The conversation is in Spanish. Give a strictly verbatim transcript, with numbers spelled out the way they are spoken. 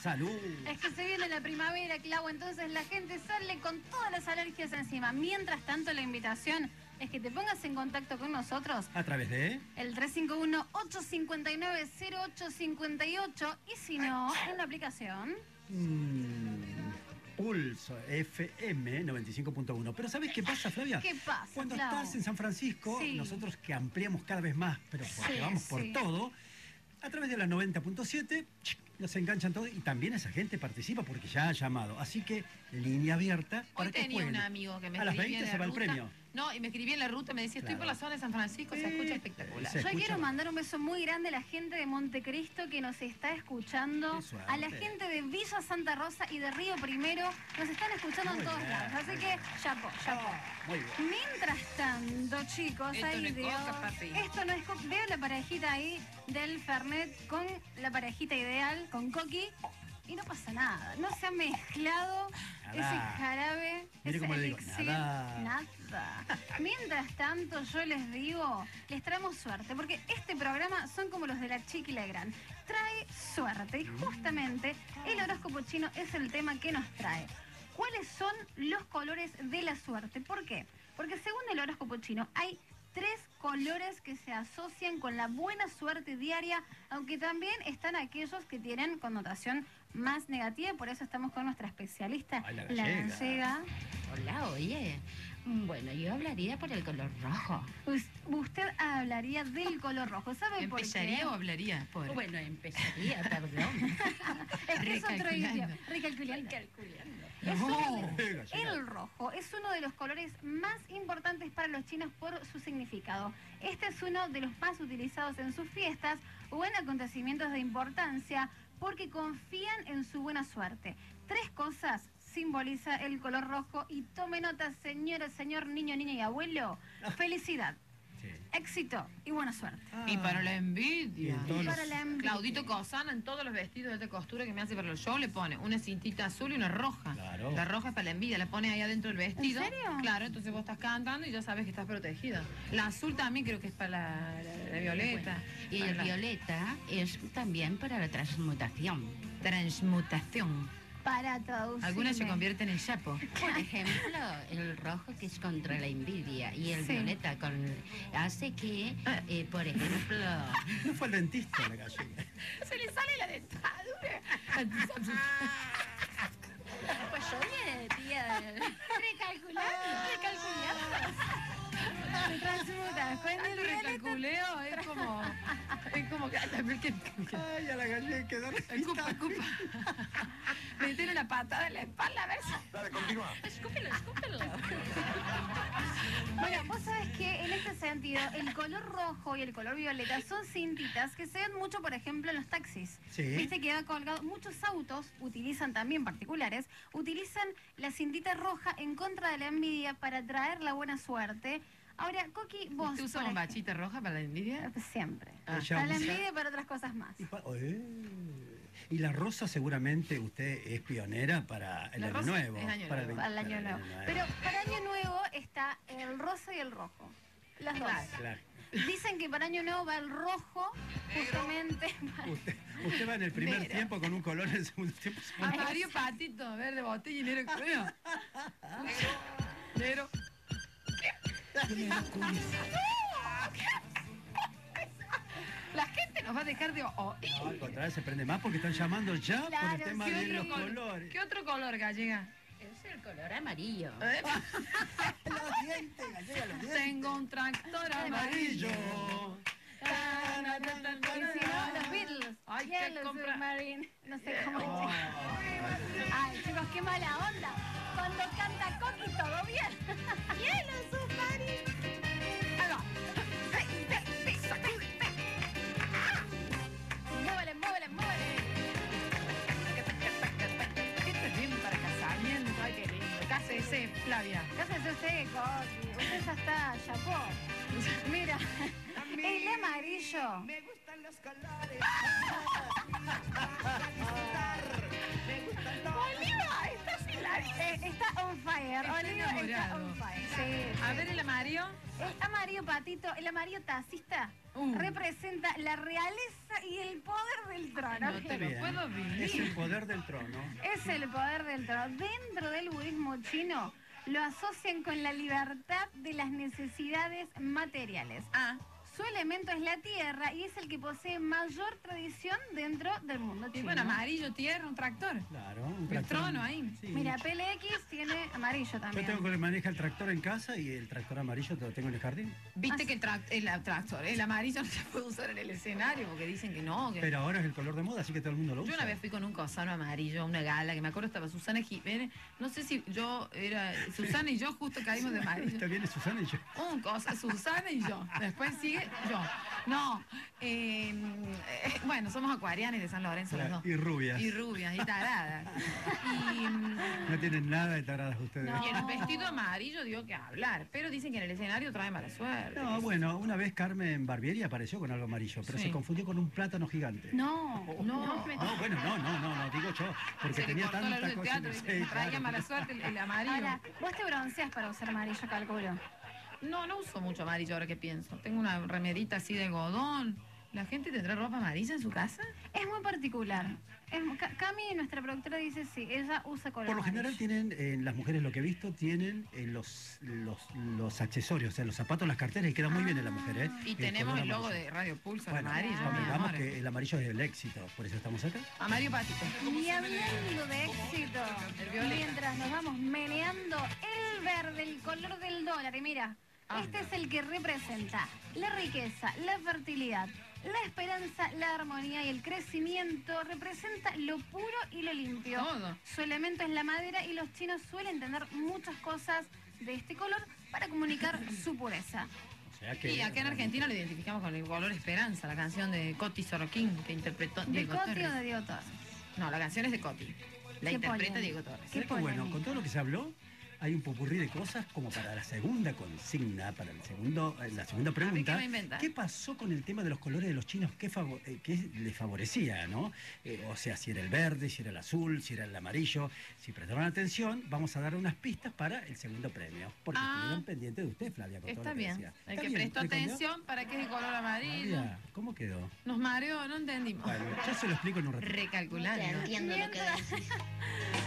Salud. Es que se viene la primavera, Clau, entonces la gente sale con todas las alergias encima. Mientras tanto, la invitación es que te pongas en contacto con nosotros. ¿A través de? El tres cinco uno, ocho cinco nueve, cero ocho cinco ocho. Y si no, en la aplicación... Mm, Pulso F M noventa y cinco punto uno. Pero ¿sabes qué pasa, Flavia? ¿Qué pasa, Cuando Clau? estás en San Francisco, Sí. nosotros que ampliamos cada vez más, pero porque Sí, vamos por sí. todo, a través de la noventa punto siete, nos enganchan todos y también esa gente participa porque ya ha llamado. Así que línea abierta para Hoy que tenía jueguen. un amigo que me A las escribía veinte en se la va el ruta. premio. No, y me escribía en la ruta, me decía, estoy Claro. por la zona de San Francisco, se Sí. escucha espectacular. Se Yo escucha. quiero mandar un beso muy grande a la gente de Montecristo que nos está escuchando, Qué suerte. a la gente de Villa Santa Rosa y de Río Primero, nos están escuchando Muy en todos bien, lados, así muy que bien. chapo, chapo. Ah, muy bien. Mientras tanto, chicos, Esto ahí no es veo, coca, papi. esto no es coca. Veo la parejita ahí del Fernet con la parejita ideal, con Coqui, y no pasa nada, no se ha mezclado Nada. ese jarabe, Mire ese cómo le digo, elixir, nada. nada. Mientras tanto, yo les digo, les traemos suerte, porque este programa son como los de la Chiqui y la Gran. Trae suerte, y justamente el horóscopo chino es el tema que nos trae. ¿Cuáles son los colores de la suerte? ¿Por qué? Porque según el horóscopo chino hay tres colores que se asocian con la buena suerte diaria, aunque también están aquellos que tienen connotación más negativa, y por eso estamos con nuestra especialista, Ay, la la gallega. gallega. Hola, oye. Bueno, yo hablaría por el color rojo. Us- Usted hablaría del color rojo, ¿sabe por qué? ¿Empezaría o hablaría? Pobre. Bueno, empezaría, perdón. Es que es otro Recalculando. idioma. Recalculando. Calculando. Es No. uno- Eh, gallega. el rojo es uno de los colores más importantes para los chinos por su significado. Este es uno de los más utilizados en sus fiestas o en acontecimientos de importancia porque confían en su buena suerte. Tres cosas simboliza el color rojo y tome nota, señora, señor, niño, niña y abuelo. Felicidad, Sí. éxito y buena suerte. Y para la Y envidia. en todos los- Para la envidia. Claudito Cosana en todos los vestidos de costura que me hace para los shows le pone una cintita azul y una roja. Claro. La roja es para la envidia, la pone ahí adentro del vestido. ¿En serio? Claro, entonces vos estás cantando y ya sabes que estás protegida. La azul también creo que es para la, la- la violeta. Y Para el la violeta es también para la transmutación. transmutación. Para traducirme. Algunas se convierten en chapo. Por ejemplo, el rojo que es contra la envidia y el Sí. violeta con hace que, eh, por ejemplo, No fue el dentista la gallega. Se le sale la dentadura. pues oye, tía, Recalculando, recalculando. Se transmuta. Con el Tanto violeta. recalculeo es como. Es como que. Ay, a la gallega quedó Escupa, escupa. Meter una patada en la espalda, a ver si. Dale, continúa. escúpelo, escúpelo. Bueno, vos sabés que en este sentido el color rojo y el color violeta son cintitas que se ven mucho, por ejemplo, en los taxis. Sí. Viste que va colgado. Muchos autos utilizan también particulares, utilizan la cintita roja en contra de la envidia para traer la buena suerte. Ahora, Coqui, vos... ¿Usted usa por bombachita roja para la envidia? ejemplo, Siempre. Ah. Para la Ella usa- envidia y para otras cosas más. Y, pa- eh. Y la rosa seguramente usted es pionera para el La año rosa nuevo. es año para nuevo. Para el año nuevo. Pero para año nuevo está el rosa y el rojo. Las dos. Claro. Dicen que para año nuevo va el rojo, justamente. para- Usted, usted va en el primer Negro. tiempo con un color, en el segundo tiempo. Amarillo patito, verde botella y negro creo. Negro. La gente nos va a dejar de oír. No, al contrario, se prende más porque están llamando ya por Claro, el tema sí, de otro los color? colores. ¿Qué otro color, gallega? Es el color amarillo. Los dientes, gallega, los dientes. Tengo un tractor amarillo. Amarillo. Y si no, los Beatles. Ay, qué Yellow compra- Submarine. No sé cómo. Oh. Ay, chicos, qué mala onda. Cuando canta Coqui, todo bien. Yellow Submarine. Ahí va. Muévele, muévele, muévele. Esto es bien para casamiento. Ay, qué lindo. Cásese, Flavia. Cásese usted, Coqui. Usted ya está, chapó. Mira, el amarillo. Me gustan los colores. Oliva, está hilario. Eh, está on fire. Está Oliva está enamorado. on fire. Sí. A ver, el amarillo. El amarillo patito, el amarillo taxista, Uh. representa la realeza y el poder del trono. No te lo Bien. puedo Es el vivir. poder del trono. Es el poder del trono. Dentro del budismo chino lo asocian con la libertad de las necesidades materiales. Ah, Su elemento es la tierra y es el que posee mayor tradición dentro del mundo y chino. bueno, amarillo, tierra, un tractor. Claro, un El tractor. trono ahí. Sí. Mira, P L X tiene amarillo Yo también. tengo que manejar el tractor en casa y el tractor amarillo lo tengo en el jardín. Viste Ah, que el, trac- el tractor, el amarillo no se puede usar en el escenario porque dicen que no. Que... Pero ahora es el color de moda, así que todo el mundo lo usa. Yo una vez fui con un cosano amarillo a una gala, que me acuerdo estaba Susana Jiménez, no sé si yo era, Susana y yo justo caímos de amarillo. Está bien, es Susana y yo. Un cosa, Susana y yo. Después sigue yo. No, eh, eh, bueno, somos acuarianas y de San Lorenzo las dos. Y rubias. Y rubias, y taradas. Y, mm, No tienen nada de taradas ustedes. No. y el vestido amarillo dio que hablar, pero dicen que en el escenario trae mala suerte. No, bueno, una vez Carmen Barbieri apareció con algo amarillo, pero Sí. se confundió con un plátano gigante. No, No. me- No, bueno, no, no, no, no, digo yo, porque Se le tenía cortó la luz tanta del cosa. teatro, en el- y sí, traía claro. mala suerte el, el amarillo. Ahora, vos te bronceas para usar amarillo, calculo. No, no uso mucho amarillo ahora que pienso. Tengo una remedita así de algodón. ¿La gente tendrá ropa amarilla en su casa? Es muy particular. Es mu- Ca- Cami, nuestra productora, dice sí, ella usa color Por lo general amarillo. tienen, en las mujeres lo que he visto, tienen eh, los, los, los accesorios, o sea, los zapatos, las carteras, y queda muy bien en la mujer, ¿eh? Y tenemos color el logo amarillo. de Radio Pulso Bueno, amarillo. claro. mi digamos amor. que el amarillo es el éxito, por eso estamos acá. Amarillo patito. Y hablando de éxito, El violeta. mientras nos vamos meneando el verde, el color del dólar, y mira, Ah, este es el que representa la riqueza, la fertilidad, la esperanza, la armonía y el crecimiento, representa lo puro y lo limpio. Todo. Su elemento es la madera y los chinos suelen tener muchas cosas de este color para comunicar su pureza. O sea que, Y acá en Argentina lo identificamos con el color Esperanza, la canción de Coti Sorokin que interpretó ¿De Diego Coti o Torres. de Diego Torres? No, la canción es de Coti. La Qué interpreta polémica. Diego Torres. Qué ¿sabes qué bueno? polémica. Con todo lo que se habló, hay un popurrí de cosas como para la segunda consigna, para el segundo, eh, la segunda ¿qué pregunta. va a inventar? ¿Qué pasó con el tema de los colores de los chinos? ¿Qué, favo- eh, qué les favorecía, no? Eh, o sea, si era el verde, si era el azul, si era el amarillo. Si prestaron atención, vamos a dar unas pistas para el segundo premio. Porque Ah. estuvieron pendientes de usted, Flavia, con todo Está lo que bien. decía. El ¿Está que bien? prestó ¿Le cambió? atención para qué es de color amarillo. Flavia, ¿cómo quedó? Nos mareó, no entendimos. Bueno, ya se lo explico en un ratito. No te Recalculando. entiendo lo que decís.